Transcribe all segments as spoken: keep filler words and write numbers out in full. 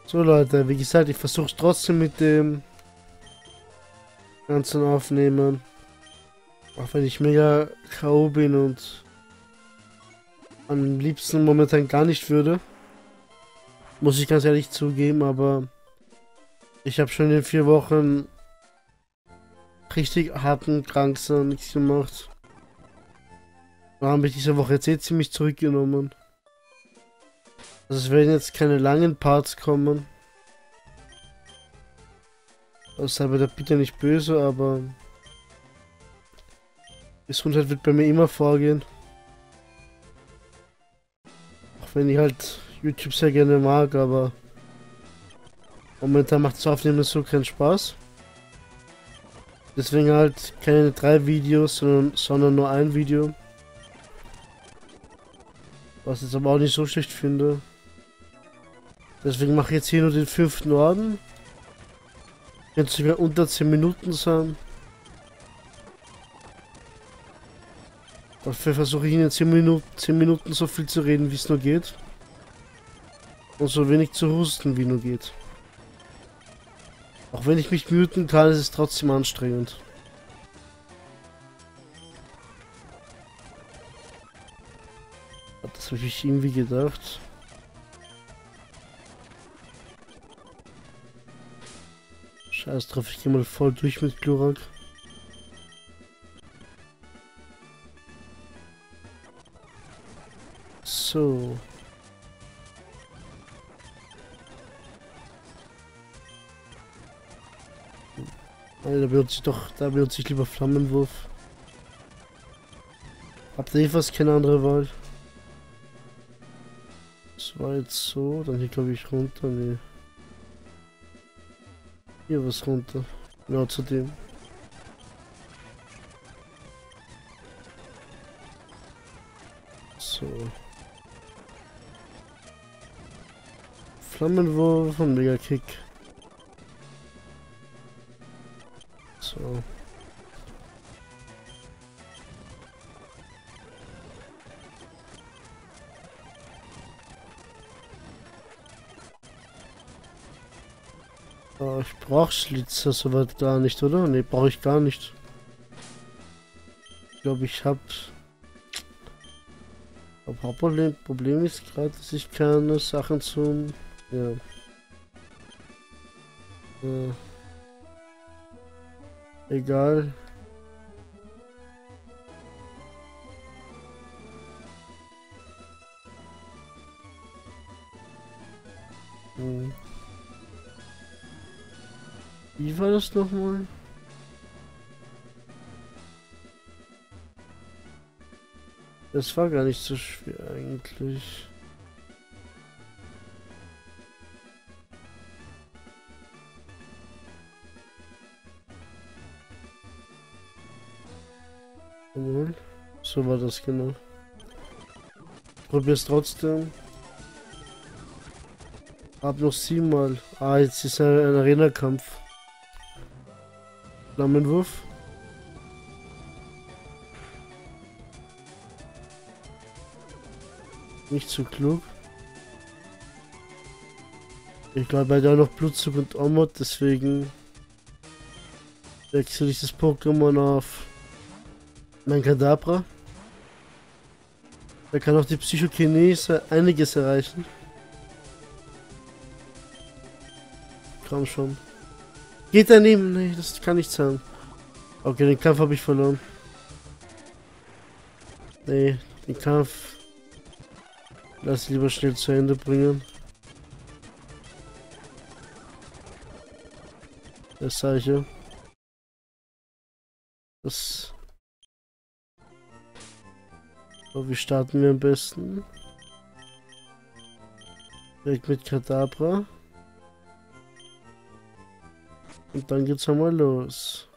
So Leute, wie gesagt, ich versuche es trotzdem mit dem ganzen Aufnehmen. Auch wenn ich mega K O bin und am liebsten momentan gar nicht würde. Muss ich ganz ehrlich zugeben, aber ich habe schon in den vier Wochen richtig harten Kranksein nichts gemacht. Da habe ich diese Woche jetzt eh ziemlich zurückgenommen. Also es werden jetzt keine langen Parts kommen. Also sei mir da bitte nicht böse, aber Gesundheit wird bei mir immer vorgehen. Auch wenn ich halt YouTube sehr gerne mag, aber momentan macht das Aufnehmen so keinen Spaß. Deswegen halt keine drei Videos, sondern, sondern nur ein Video. Was ich jetzt aber auch nicht so schlecht finde. Deswegen mache ich jetzt hier nur den fünften Orden. Jetzt sogar unter zehn Minuten sein. Dafür versuche ich in zehn Minuten, zehn Minuten so viel zu reden, wie es nur geht. Und so wenig zu husten, wie nur geht. Auch wenn ich mich muten kann, ist es trotzdem anstrengend. Das habe ich irgendwie gedacht. Scheiß drauf, ich gehe mal voll durch mit Glurak. So. Nein, da benutze ich doch, da benutze ich lieber Flammenwurf. Habt ihr eh fast keine andere Wahl? Das war jetzt so, dann hier glaube ich runter, nee. Hier was runter. Genau zu dem. So. Flammenwurf und Mega Kick. So. Oh, ich brauche Schlitzer soweit gar nicht, oder? Ne, brauche ich gar nicht. Ich glaube, ich habe. Aber Hauptproblem Problem ist gerade, dass ich keine Sachen zum. Ja. Äh, egal. Hm. Wie war das nochmal? Das war gar nicht so schwer eigentlich. Jawohl. So war das genau. Probier's trotzdem. Hab noch siebenmal. Ah, jetzt ist ein, ein Arena-Kampf. Flammenwurf. Nicht so klug. Ich glaube, bei der noch Blutzug und Omod, deswegen wechsle ich das Pokémon auf mein Kadabra. Da kann auch die Psychokinese einiges erreichen. Komm schon. Geht daneben? Nee, das kann nicht sein. Okay, den Kampf habe ich verloren. Nee, den Kampf lass ich lieber schnell zu Ende bringen. Das sage ich ja. Das. So, wie starten wir am besten? Direkt mit Kadabra. Und dann geht's einmal los.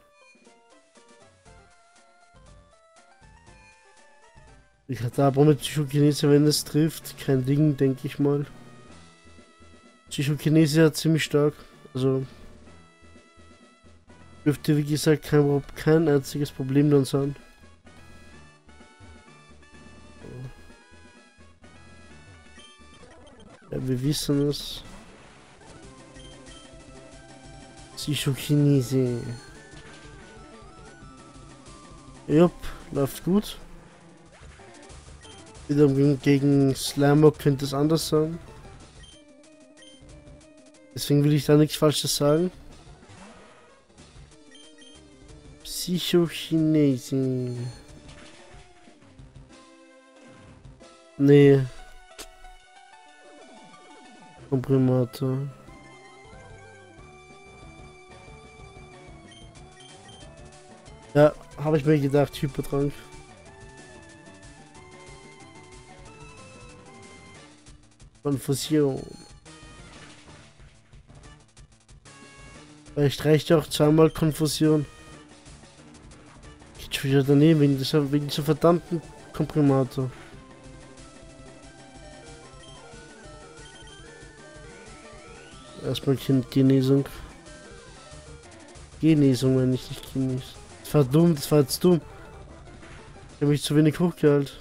Die Kadabra mit Psychokinese, wenn es trifft, kein Ding, denke ich mal. Psychokinese hat ziemlich stark. Also dürfte wie gesagt kein, kein einziges Problem dann sein. Ja, wir wissen es. Psychokinese. Jupp, läuft gut. Wiederum gegen Slammer könnte es anders sein. Deswegen will ich da nichts Falsches sagen. Psychokinese. Nee. Komprimator. Ja, habe ich mir gedacht, Hypertrank. Konfusion. Vielleicht reicht auch zweimal Konfusion. Geht schon wieder daneben wegen dieser, wegen dieser verdammten Komprimator. Erstmal Genesung. Genesung, wenn ich nicht genieße. Das war dumm, das war jetzt dumm. Ich habe mich zu wenig hochgehalten.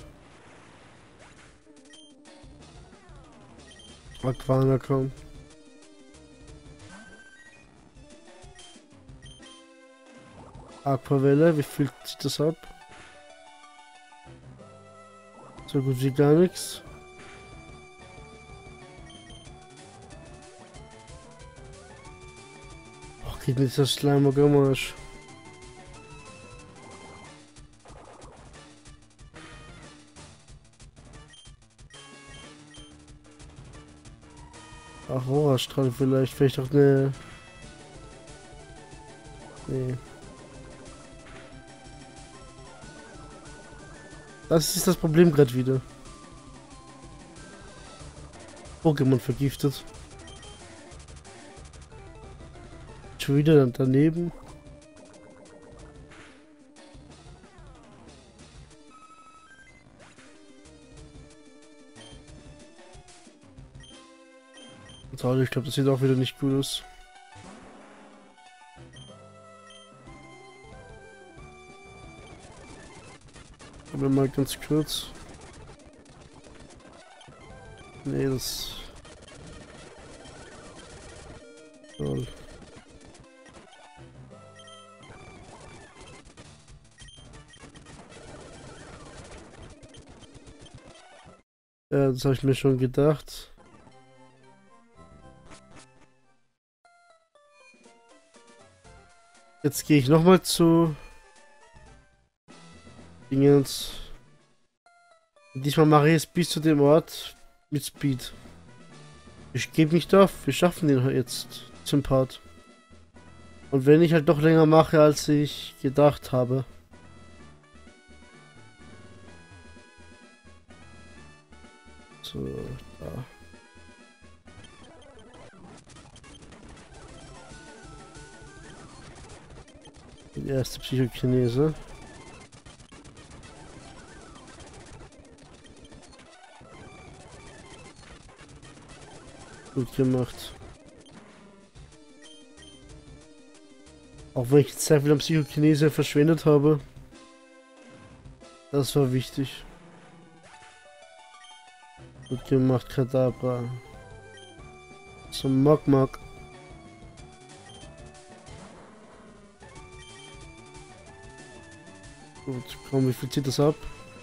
Aquana komm. Aquavelle, wie fühlt sich das ab? So gut wie gar nichts. Och, geht nicht das Schleimer Gamasch. Ach, Aura-Strahl vielleicht, vielleicht auch eine... Nee. Das ist das Problem gerade wieder. Pokémon vergiftet. Schon wieder daneben. Toll, ich glaube, das sieht auch wieder nicht gut aus. Aber mal ganz kurz. Nee, das... Toll. Ja, das habe ich mir schon gedacht. Jetzt gehe ich nochmal zu Dingens. Diesmal mache ich es bis zu dem Ort mit Speed. Ich gebe nicht auf, wir schaffen den jetzt zum Part. Und wenn ich halt doch länger mache, als ich gedacht habe. So, da. Die erste Psychokinese. Gut gemacht. Auch wenn ich sehr viel an Psychokinese verschwendet habe. Das war wichtig. Gut gemacht, Kadabra. Zum Mogmog. Gut, komm, wie viel zieht das ab?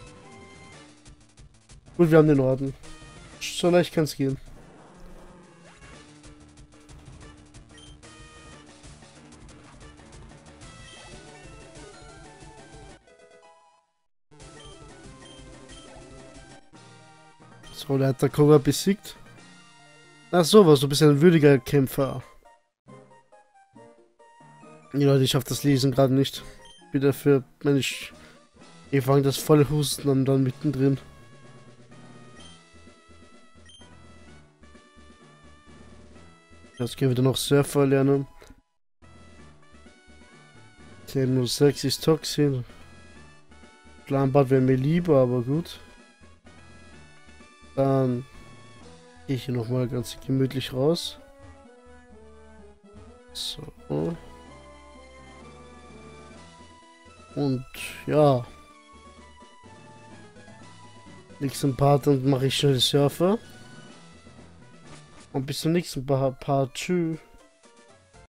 Gut, wir haben den Orden. So leicht kann es gehen. So, der hat der Cobra besiegt. Ach sowas, du bist ein würdiger Kämpfer. Die Leute, ich schaffe das Lesen gerade nicht. Wieder für, wenn ich... Ich fange das volle Husten an, dann mittendrin. Jetzt gehen wir noch Surfer lernen. zehn null sechs ist Toxin. Planbad wäre mir lieber, aber gut. Dann gehe ich hier nochmal ganz gemütlich raus. So. Und ja. Nächsten Part dann mache ich schnell Surfer. Und bis zum nächsten Part. Tschüss.